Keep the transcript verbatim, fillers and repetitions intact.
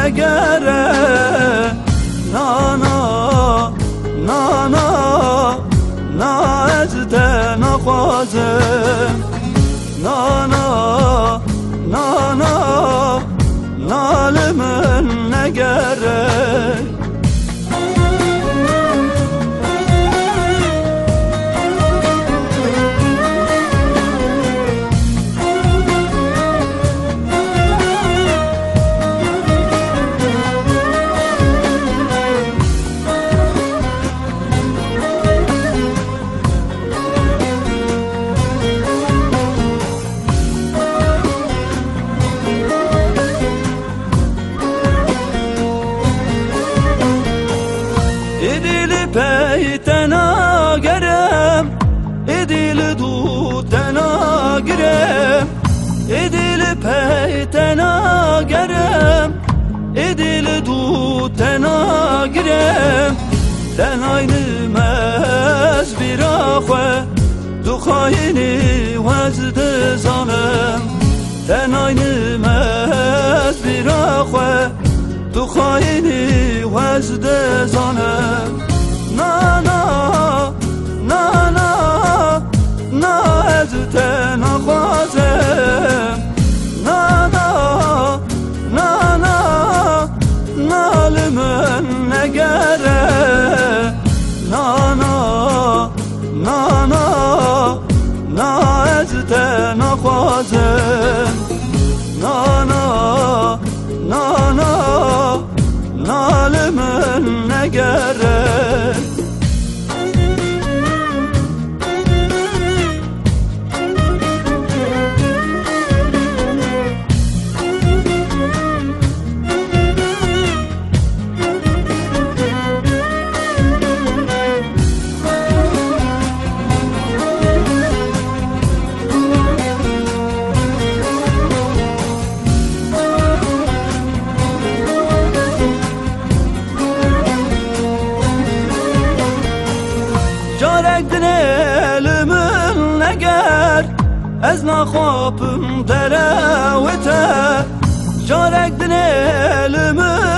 نگره نانا نانا نا از نخوازم نانا نانا نال من نگره پیتنا گرم ادیل دودنا گرم ادیل پیتنا گرم ادیل دودنا گرم تناین مز بیراخه دو خاینی وزد زانم تناین مز بیراخه دو خاینی وزد زانم نا نا نا نا نا از تنخوازم نا نا نا نا نال من نگره نا نا نا نا نا از تنخوازم نا نا نا نا نال من نگره elimin neger ez naxapım dereveter carekdin elimin